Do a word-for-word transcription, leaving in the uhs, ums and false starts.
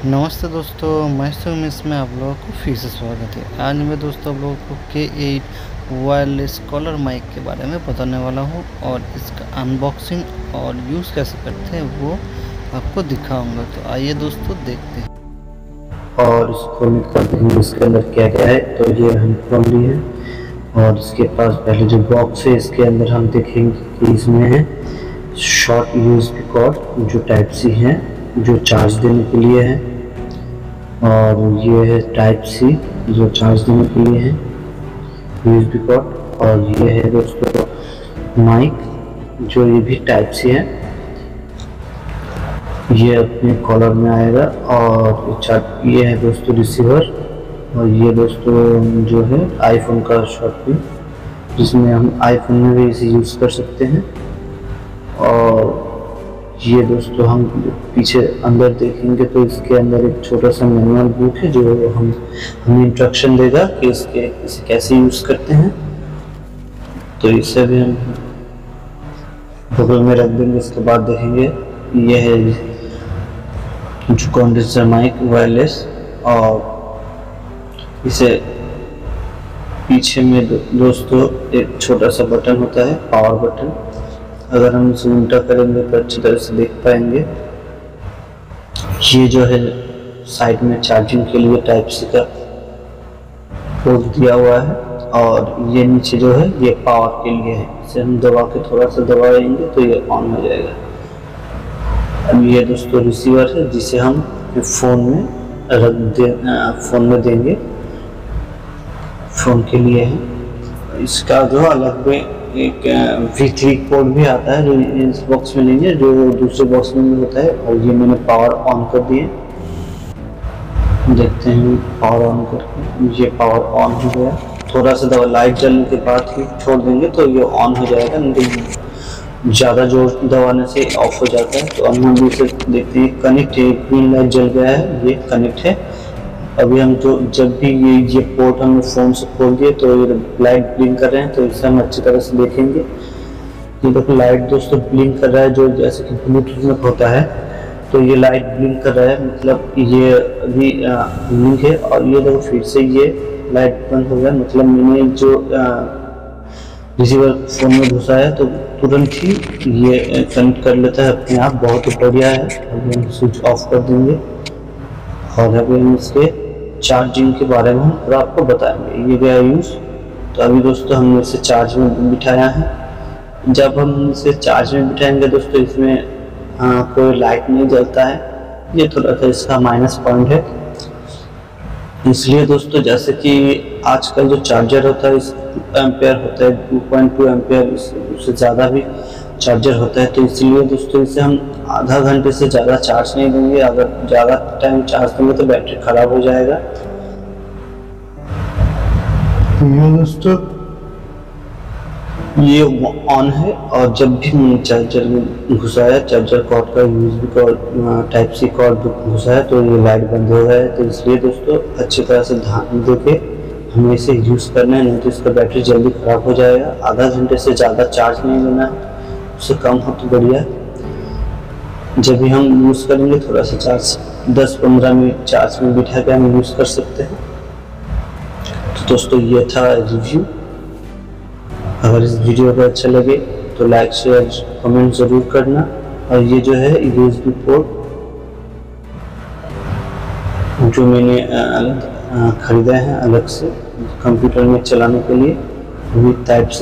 नमस्ते दोस्तों, मैं सुमिस में आप लोगों को फिर से स्वागत है। आज मैं दोस्तों आप लोगों को के एट वायरलेस कॉलर माइक के बारे में बताने वाला हूं और इसका अनबॉक्सिंग और यूज़ कैसे करते हैं वो आपको दिखाऊंगा। तो आइए दोस्तों देखते हैं। और इस खोलने के बाद देखेंगे इसके अंदर क्या क्या है। तो ये हम खोल लिए हैं और इसके पास पहले जो बॉक्स है इसके अंदर हम देखेंगे कि इसमें है शॉर्ट यूएसबी कॉर्ड जो टाइप सी है, जो चार्ज देने के लिए है, और ये है टाइप सी जो चार्ज देने के लिए है यूएसबी कॉर्ड, और ये है दोस्तों माइक जो ये भी टाइप सी है, ये अपने कॉलर में आएगा। और ये है दोस्तों रिसीवर, और ये दोस्तों जो है आईफोन का शॉर्ट पिन जिसमें हम आईफोन में भी इसे यूज़ कर सकते हैं। और ये दोस्तों हम पीछे अंदर देखेंगे तो इसके अंदर एक छोटा सा मैनुअल बुक है जो हम हमें इंस्ट्रक्शन देगा कि इसके इसे कैसे यूज़ करते हैं। तो इसे भी हम बगल में रख देंगे। इसके बाद देखेंगे ये है जो कंडेंसर माइक वायरलेस, और इसे पीछे में दो, दोस्तों एक छोटा सा बटन होता है पावर बटन। अगर हम इसे उल्टा करेंगे तो अच्छी तरह से देख पाएंगे। ये जो है साइड में चार्जिंग के लिए टाइप सी का पोर्ट दिया हुआ है, और ये नीचे जो है ये पावर के लिए है। इसे हम दबा के थोड़ा सा दबाएंगे तो ये ऑन हो जाएगा। अब ये दोस्तों रिसीवर है जिसे हम फ़ोन में रख दे फ़ोन में देंगे, फ़ोन के लिए है। इसका जो अलग में एक वी थ्री पोर्ट भी आता है जो इस बॉक्स में नहीं है, जो दूसरे बॉक्स में भी होता है। और ये मैंने पावर ऑन कर दिए, देखते हैं पावर ऑन करके। ये पावर ऑन हो गया। थोड़ा सा दवा लाइट जलने के बाद ही छोड़ देंगे तो ये ऑन हो जाएगा, नहीं ज़्यादा जोर दबाने से ऑफ हो जाता है। तो अब हम इसे देखते हैं कनेक्ट है, ग्रीन लाइट जल गया है, ये कनेक्ट है। अभी हम तो जब भी ये ये पोर्ट हम फ़ोन से खोल दिए तो ये लाइट ब्लिंक कर रहे हैं, तो इसे हम अच्छी तरह से देखेंगे। ये देखो लाइट दोस्तों ब्लिंक कर रहा है, जो जैसे कि ब्लूटूथ में होता है। तो ये लाइट ब्लिंक कर रहा है, मतलब ये अभी ब्लिंक है। और ये देखो फिर से ये लाइट बंद हो गया, मतलब मैंने जो रिसीवर फ़ोन में घुसा है तो तुरंत ही ये कनेक्ट कर लेता है अपने आप। बहुत बढ़िया है। अभी हम स्विच ऑफ कर देंगे और अभी हम इसके चार्जिंग के बारे में हम पूरा आपको बताएंगे। ये गया यूज़। तो अभी दोस्तों हमने इसे चार्ज में बिठाया है। जब हम इसे चार्ज में बिठाएंगे दोस्तों इसमें हाँ कोई लाइट नहीं जलता है, ये थोड़ा सा इसका माइनस पॉइंट है। इसलिए दोस्तों जैसे कि आजकल जो चार्जर होता है इस एम्पेयर होता है, टू पॉइंट टू एम्पेयर, उससे ज़्यादा भी चार्जर होता है। तो इसलिए दोस्तों इसे हम आधा घंटे से ज़्यादा चार्ज नहीं देंगे। अगर ज़्यादा टाइम चार्ज देंगे तो बैटरी ख़राब हो जाएगा। ये दोस्तों ये ऑन है, और जब भी मैंने चार्जर में घुसाया, चार्जर कॉर्ड का USB cord type C cord घुसाया तो ये लाइट बंद हो गया है। तो इसलिए दोस्तों अच्छी तरह से ध्यान देके हमें इसे यूज़ करना है, नहीं तो इसका बैटरी जल्दी ख़राब हो जाएगा। आधा घंटे से ज़्यादा चार्ज नहीं लेना है, उससे कम हो तो बढ़िया। जब भी हम यूज़ करेंगे थोड़ा सा चार्ज दस पंद्रह मिनट चार्ज में बिठा के हम यूज़ कर सकते हैं। तो दोस्तों ये था रिव्यू। अगर इस वीडियो को अच्छा लगे तो लाइक शेयर कमेंट ज़रूर करना। और ये जो है यूएसबी पोर्ट जो मैंने अलग ख़रीदा है अलग से कंप्यूटर में चलाने के लिए, वो टाइप से